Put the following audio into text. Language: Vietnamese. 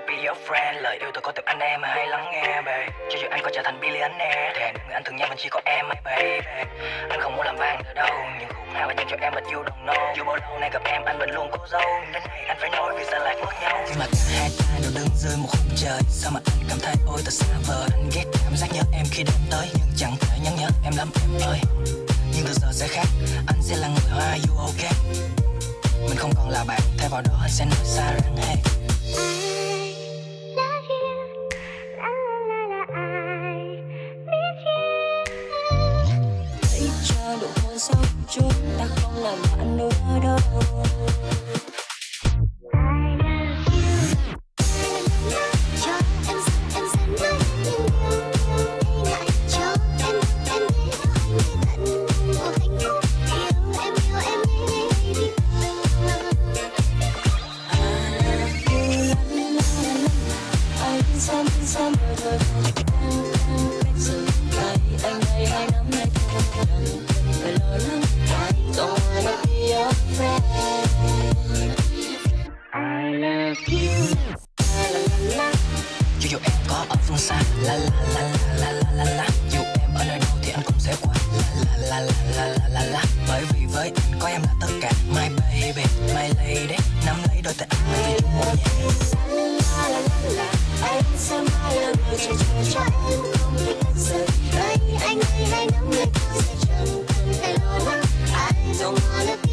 be your friend. Lời yêu tôi có từ anh em hãy lắng nghe babe. Cho dù anh có trở thành billionaire thì người anh thường nhớ mình chỉ có em my baby. Anh không muốn làm vang ở đâu, những khúc nào là dành cho em but you don't know. Dù bao lâu nay gặp em anh vẫn luôn cố giấu, đến này anh phải nói vì sao lại mất nhau. Khi mà cả hai ta đều đứng dưới một khung trời, sao mà anh cảm thấy ôi thật xa vời. Anh ghét cảm giác nhớ em khi đến tới, nhưng chẳng thể nhắn nhớ em lắm em ơi. Nhưng từ giờ sẽ khác, anh sẽ là người hoa you okay. Mình không còn là bạn, thay vào đó anh sẽ nói xa rằng hey hãy cho độ hôn sau chúng ta không làm bạn nữa đâu. Dù em có ở phương xa, la la la la la la la. Dù em ở nơi đâu thì anh cũng sẽ qua, la la la la la la la. Bởi vì với anh có em là tất cả, my baby, my lady. Nắm lấy đôi tay anh vì chung một nhà. La la la la, anh sẽ mãi là người chờ cho em không biết cách rời đây. Anh ơi hãy nắm lấy tôi sẽ chẳng cần phải lo lắng. I don't wanna be